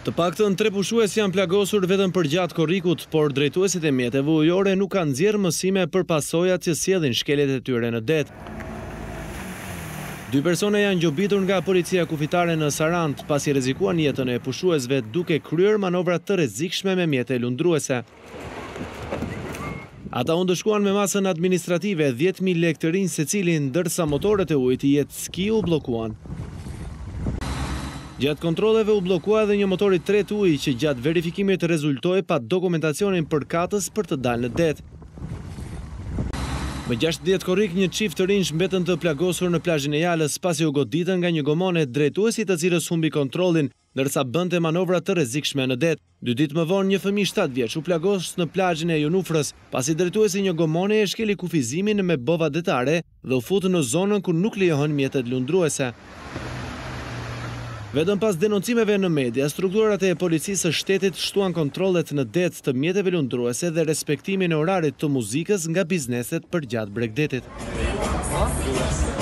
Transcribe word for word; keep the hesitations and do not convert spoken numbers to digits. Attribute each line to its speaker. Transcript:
Speaker 1: Të paktën tre pushues janë plagosur vetëm përgjatë korrikut, por drejtuesit e mjeteve ujore nuk kanë nxjerrë mësime për pasojat që sjellin shkeljet e tyre në det. Dy persone janë gjobitur nga policia kufitare në Sarandë pasi rrezikuan jetën e pushuesve duke kryer manovra të rrezikshme me mjete lundruese. Ata u ndëshkuan me masën administrative dhjetë mijë lekë të rinj secili, ndërsa motorët e ujit i jet ski u bllokuan. Gjatë kontrolleve u bllokua edhe një motor i tretë uji që gjatë verifikimit rezultoi pa dokumentacionin përkatës për të dalë në det. Më gjashtëdhjetë korrik një çift të rinj mbetën të plagosur në plazhin e Jalës pasi u goditën nga një gomone drejtuesi të cilës humbi kontrollin ndërsa bënte manovra të rrezikshme në det. Dy ditë më vonë një fëmijë shtatë vjeç u plagos në plazhin e Junufrës pasi drejtuesi një gomone e shkeli kufizimin me bova detare dhe u fut në zonën ku nuk lejohen mjetet lundruese. Vetëm pas denoncimeve në media, strukturat e policisë së shtetit shtuan kontrollet në det të mjeteve lundruese dhe respektimin e orarit të muzikës nga bizneset përgjatë Bregdetit.